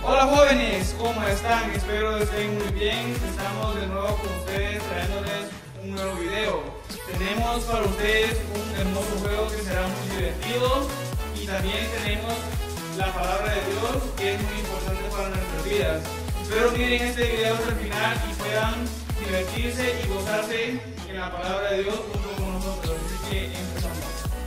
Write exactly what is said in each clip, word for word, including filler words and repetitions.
Hola jóvenes, ¿cómo están? Espero estén muy bien. Estamos de nuevo con ustedes trayéndoles un nuevo video. Tenemos para ustedes un hermoso juego que será muy divertido y también tenemos la palabra de Dios, que es muy importante para nuestras vidas. Espero miren este video hasta el final y puedan divertirse y gozarse en la palabra de Dios junto con nosotros. Así que empezamos.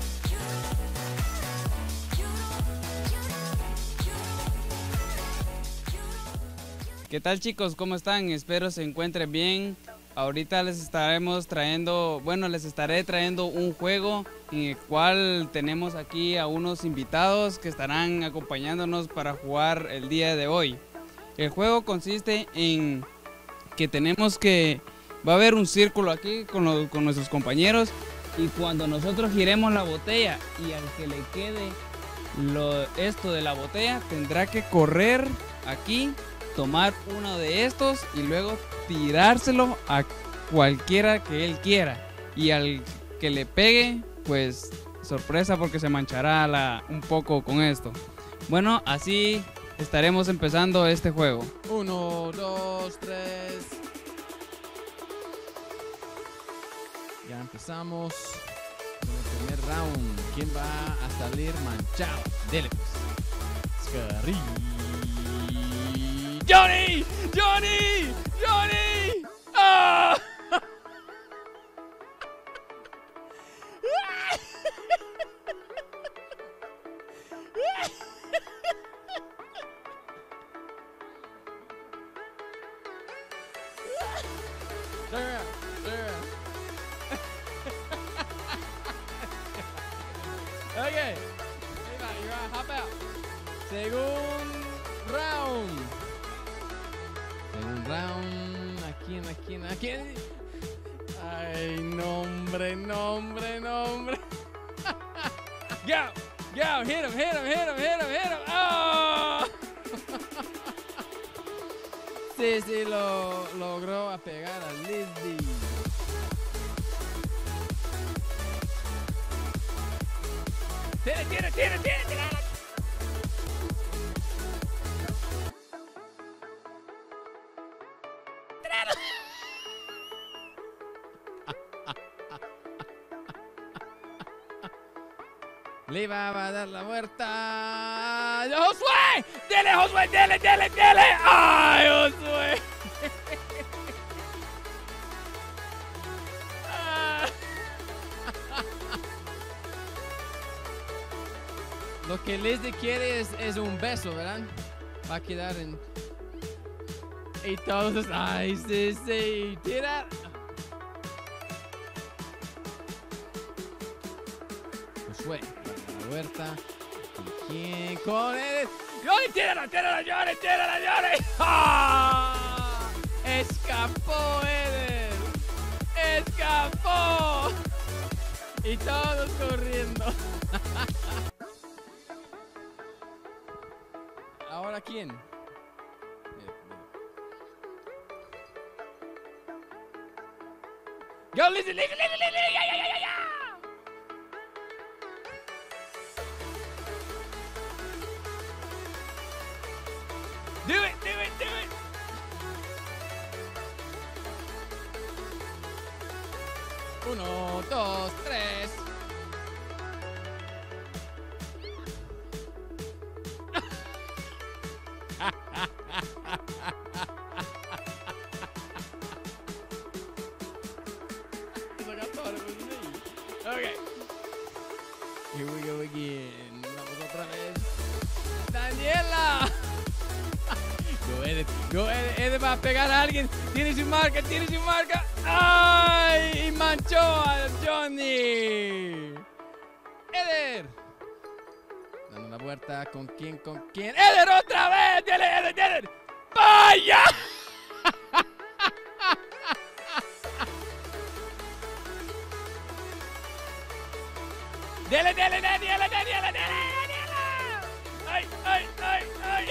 ¿Qué tal chicos? ¿Cómo están? Espero se encuentren bien. Ahorita les estaremos trayendo, bueno, les estaré trayendo un juego en el cual tenemos aquí a unos invitados que estarán acompañándonos para jugar el día de hoy. El juego consiste en que tenemos que, va a haber un círculo aquí con, los, con nuestros compañeros y cuando nosotros giremos la botella y al que le quede lo, esto de la botella tendrá que correr aquí, tomar uno de estos y luego tirárselo a cualquiera que él quiera y al que le pegue pues sorpresa porque se manchará la, un poco con esto. Bueno, así estaremos empezando este juego. Uno, dos, tres. Ya empezamos con el primer round. ¿Quién va a salir manchado? Dele pues. Scary. ¡Johnny! ¡Johnny! ¡Johnny! ¡Ah! Turn around, turn around. Okay. Eva, you're on, hop out. Segundo round. Segundo round. ¿A quién, a quién, a quién? Ay, nombre, nombre, nombre. Go, go, hit him, hit him, hit him, hit him, hit him. Oh. Sí, sí, lo logró a pegar a Lizzy. Tira, tira, tira, tira, tira. Le va a dar la vuelta. ¡Josué! ¡Dele, Josué! ¡Dele, dele, dele! ¡Ay, Josué! Ah. Lo que Lizzy quiere es, es un beso, ¿verdad? Va a quedar en... Y todos... ¡Ay, sí, sí! ¡Tira! Josué. Huerta. ¿Con quién? Con él. ¡Johnny, tírala, tírala, Johnny, tírala, Johnny! ¡Ah! ¡Escapó, Eder! ¡Escapó! Y todos corriendo. ¿Ahora quién? ¡Go, Lizzy, Lizzy, Lizzy, Lizzy! ¡Ya, ya, ya, ya, ya! Do it, do it, do it. Uno, dos, tres. Okay. Here we go again. Vamos otra vez. Daniela. Go Eder, go Eder, Eder va a pegar a alguien. Tiene su marca, tiene su marca. ¡Ay! Y manchó a Johnny. Eder. Dando la vuelta. ¿Con quién? ¿Con quién? ¡Eder otra vez! ¡Dele, Eder, Eder! ¡Vaya! ¡Dele, dele, dele, dele, dele, dele, dele! ¡Ay, ay, ay, ay!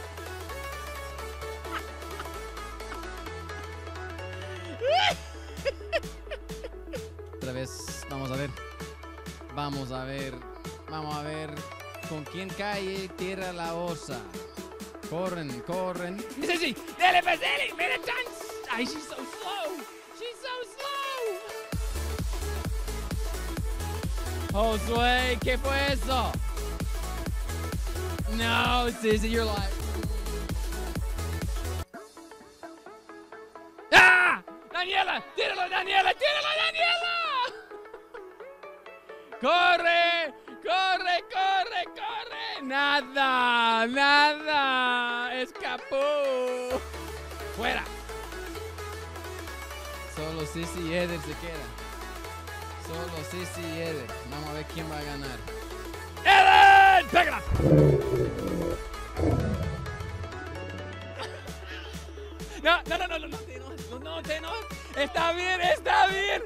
Otra vez, vamos a ver. Vamos a ver. Vamos a ver con quién cae tierra la osa. Corren, corren. Sí, sí, dele, pues, dele, mira chance. Ay, she's so slow. She's so slow. Josué, ¿qué fue eso? No, Sissy, you're lying. ¡Ah! ¡Daniela! ¡Tíralo, Daniela! ¡Tíralo, Daniela! ¡Corre! ¡Corre, corre, corre! ¡Nada! ¡Nada! ¡Escapó! ¡Fuera! Solo Sissy y Eder se quedan. Solo Sissy y Eder. Vamos a ver quién va a ganar. ¡Eder! ¡Pégala! No, no, no, no, no, no te enojes, no, no te enojes. Está bien, está bien.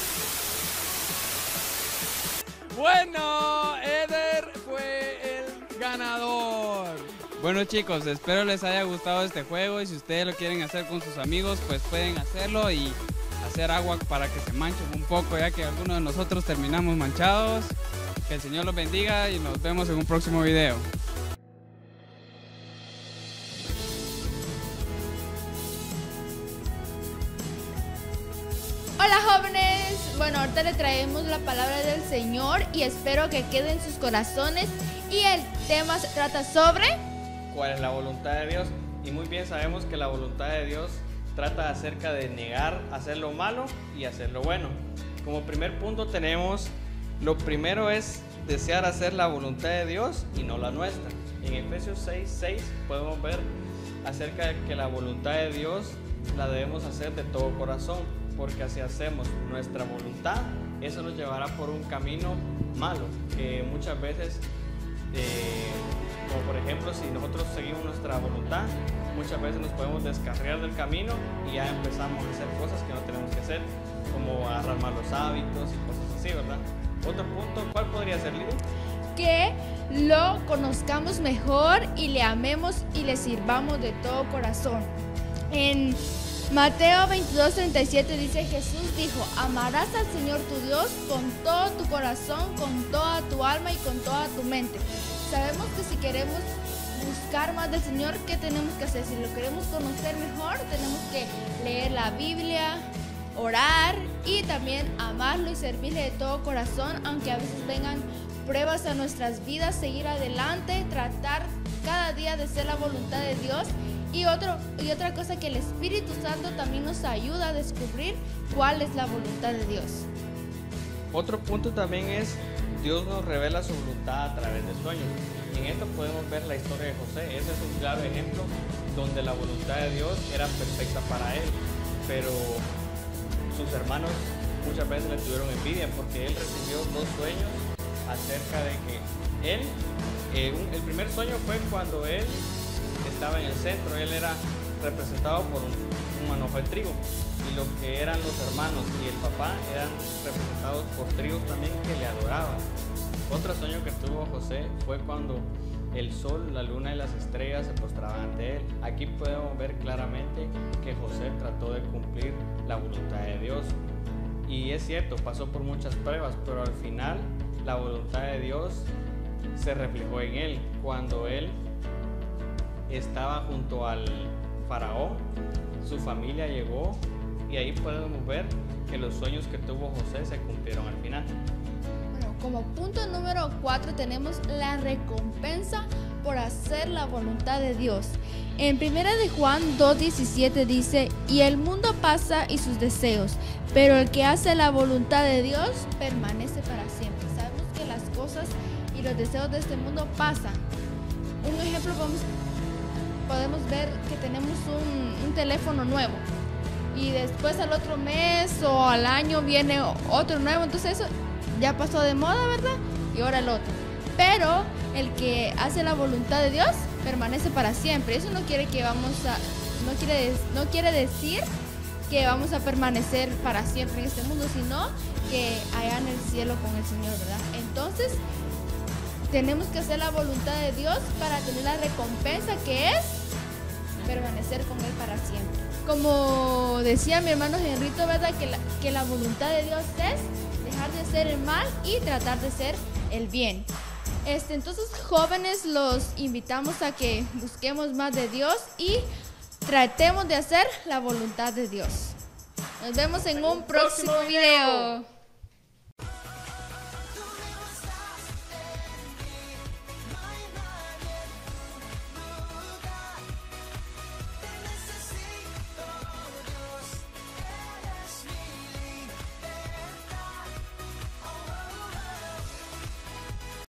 Bueno, Eder fue el ganador. Bueno chicos, espero les haya gustado este juego y si ustedes lo quieren hacer con sus amigos, pues pueden hacerlo y hacer agua para que se manchen un poco, ya que algunos de nosotros terminamos manchados. Que el Señor los bendiga y nos vemos en un próximo video. Hola jóvenes, bueno, ahorita le traemos la palabra del Señor y espero que quede en sus corazones. Y el tema se trata sobre cuál es la voluntad de Dios. Y muy bien sabemos que la voluntad de Dios trata acerca de negar hacer lo malo y hacer lo bueno. Como primer punto tenemos, lo primero es desear hacer la voluntad de Dios y no la nuestra. En Efesios seis, seis podemos ver acerca de que la voluntad de Dios la debemos hacer de todo corazón, porque así hacemos nuestra voluntad, eso nos llevará por un camino malo, que muchas veces, eh, como por ejemplo, si nosotros seguimos nuestra voluntad, muchas veces nos podemos descarriar del camino y ya empezamos a hacer cosas que no tenemos que hacer, como agarrar malos hábitos y cosas así, ¿verdad? Otro punto, ¿cuál podría ser, Lili? que lo conozcamos mejor y le amemos y le sirvamos de todo corazón. En Mateo veintidós, treinta y siete dice: Jesús dijo: amarás al Señor tu Dios con todo tu corazón, con toda tu alma y con toda tu mente. Sabemos que si queremos buscar más del Señor, ¿qué tenemos que hacer? Si lo queremos conocer mejor, tenemos que leer la Biblia, orar y también amarlo y servirle de todo corazón, aunque a veces vengan pruebas a nuestras vidas, seguir adelante, tratar cada día de ser la voluntad de Dios. Y, otro, y otra cosa, que el Espíritu Santo también nos ayuda a descubrir cuál es la voluntad de Dios. Otro punto también es, Dios nos revela su voluntad a través de sueños. Y en esto podemos ver la historia de José. Ese es un claro ejemplo donde la voluntad de Dios era perfecta para él, pero sus hermanos muchas veces le tuvieron envidia porque él recibió dos sueños acerca de que él, eh, un, el primer sueño fue cuando él estaba en el centro, él era representado por un, un manojo de trigo, y los que eran los hermanos y el papá eran representados por trigos también que le adoraban. Otro sueño que tuvo José fue cuando el sol, la luna y las estrellas se postraban ante él. Aquí podemos ver claramente que José trató de cumplir la voluntad de Dios. Y es cierto, pasó por muchas pruebas, pero al final la voluntad de Dios se reflejó en él. Cuando él estaba junto al faraón, su familia llegó y ahí podemos ver que los sueños que tuvo José se cumplieron al final. Bueno, como punto número cuatro tenemos la recompensa por hacer la voluntad de Dios. En primera de Juan dos diecisiete dice: y el mundo pasa y sus deseos, pero el que hace la voluntad de Dios permanece para siempre. Sabemos que las cosas y los deseos de este mundo pasan. Un ejemplo, podemos, podemos ver que tenemos un, un teléfono nuevo y después al otro mes o al año viene otro nuevo, entonces eso ya pasó de moda, ¿verdad? Y ahora el otro. Pero el que hace la voluntad de Dios permanece para siempre. Eso no quiere que vamos a, no quiere, no quiere decir que vamos a permanecer para siempre en este mundo, sino que allá en el cielo con el Señor, ¿verdad? Entonces tenemos que hacer la voluntad de Dios para tener la recompensa, que es permanecer con Él para siempre. Como decía mi hermano Henrito, ¿verdad? Que la, que la voluntad de Dios es dejar de hacer el mal y tratar de hacer el bien. Este, entonces, jóvenes, los invitamos a que busquemos más de Dios y tratemos de hacer la voluntad de Dios. Nos vemos en un próximo video.